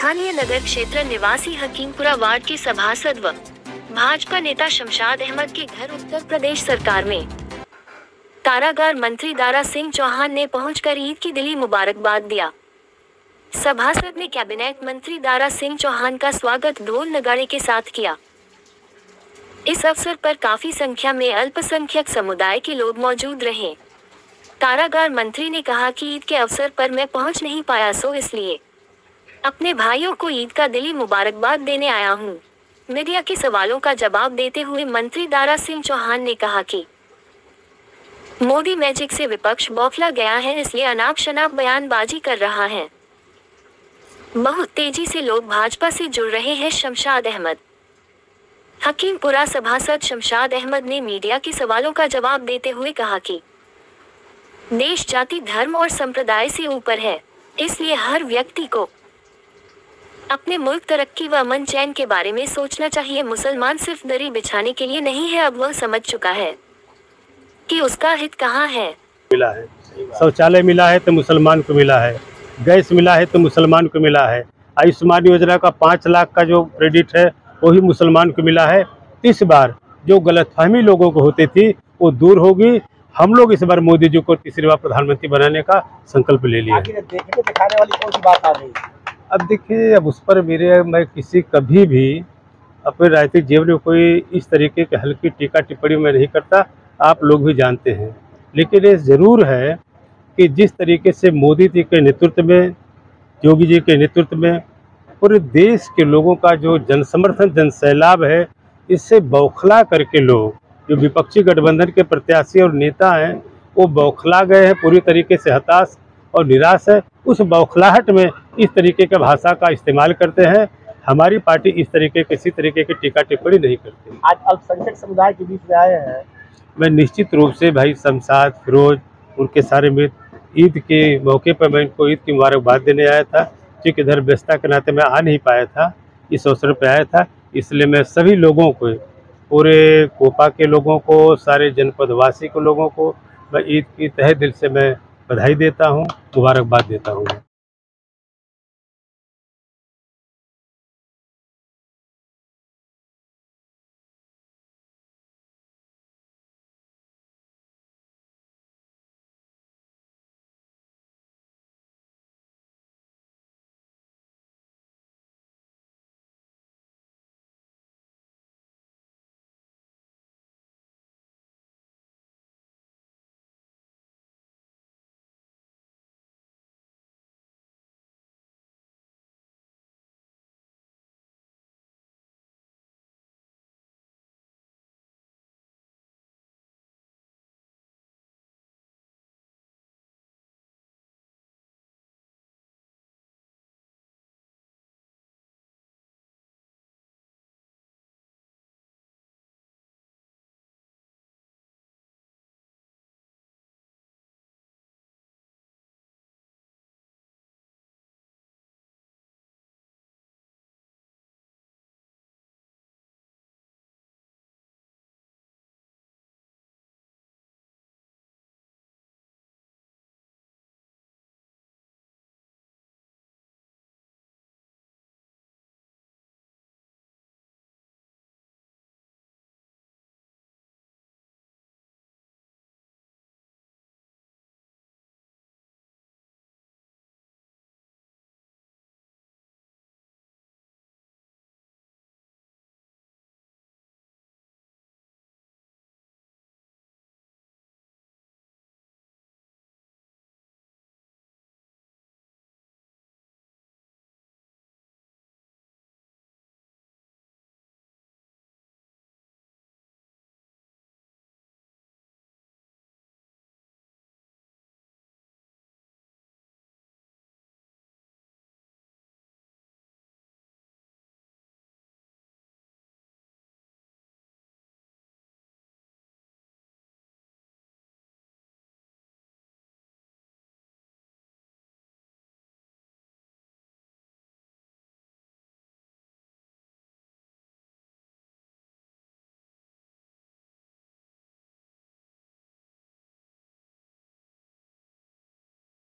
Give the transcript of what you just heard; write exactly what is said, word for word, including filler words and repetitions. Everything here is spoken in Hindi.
स्थानीय नगर क्षेत्र निवासी हकीमपुरा वार्ड के सभासद व भाजपा नेता शमशाद अहमद के घर उत्तर प्रदेश सरकार में कारागार मंत्री दारा सिंह चौहान ने पहुंचकर ईद की दिली मुबारकबाद दिया। सभासद ने कैबिनेट मंत्री दारा सिंह चौहान का स्वागत ढोल नगाड़े के साथ किया। इस अवसर पर काफी संख्या में अल्पसंख्यक समुदाय के लोग मौजूद रहे। कारागार मंत्री ने कहा कि ईद के अवसर पर मैं पहुंच नहीं पाया, सो इसलिए अपने भाइयों को ईद का दिली मुबारकबाद देने आया हूं। मीडिया के सवालों का जवाब देते हुए मंत्री दारा सिंह चौहान ने कहा कि मोदी मैजिक से विपक्ष बौखला गया है, इसलिए अनाप शनाप बयानबाजी कर रहा है। बहुत तेजी से लोग भाजपा से जुड़ रहे हैं। शमशाद अहमद। हकीमपुरा सभासद शमशाद अहमद ने मीडिया के सवालों का जवाब देते हुए कहा कि देश जाति धर्म और संप्रदाय से ऊपर है, इसलिए हर व्यक्ति को अपने मुल्क तरक्की व अमन चैन के बारे में सोचना चाहिए। मुसलमान सिर्फ दरी बिछाने के लिए नहीं है, अब वह समझ चुका है कि उसका हित कहाँ है। मिला है, शौचालय मिला है तो मुसलमान को मिला है, गैस मिला है तो मुसलमान को मिला है, आयुष्मान योजना का पाँच लाख का जो क्रेडिट है वही मुसलमान को मिला है। इस बार जो गलतफहमी लोगों को होती थी वो दूर होगी। हम लोग इस बार मोदी जी को तीसरी बार प्रधानमंत्री बनाने का संकल्प ले लिया। दिखाने वाली कौन सी बात आ रही है? अब देखिए, अब उस पर मेरे मैं किसी कभी भी अपने राजनीतिक जीवन में कोई इस तरीके की हल्की टीका टिप्पणी मैं नहीं करता, आप लोग भी जानते हैं। लेकिन ये ज़रूर है कि जिस तरीके से मोदी जी के नेतृत्व में, योगी जी के नेतृत्व में पूरे देश के लोगों का जो जनसमर्थन जनसैलाब है, इससे बौखला करके लोग जो विपक्षी गठबंधन के प्रत्याशी और नेता हैं वो बौखला गए हैं, पूरी तरीके से हताश और निराश है। उस बौखलाहट में इस तरीके के भाषा का इस्तेमाल करते हैं। हमारी पार्टी इस तरीके किसी तरीके की टीका टिप्पणी नहीं करती। आज अल्पसंख्यक समुदाय के बीच में आए हैं, मैं निश्चित रूप से भाई शमशाद, फिरोज, उनके सारे मित्र, ईद के मौके पर मैं इनको ईद की मुबारकबाद देने आया था। क्योंकि इधर व्यस्तता के नाते मैं आ नहीं पाया था, इस अवसर पर आया था, इसलिए मैं सभी लोगों को, पूरे कोपा के लोगों को, सारे जनपदवासी के लोगों को मैं ईद की तहे दिल से मैं बधाई देता हूँ, मुबारकबाद देता हूँ।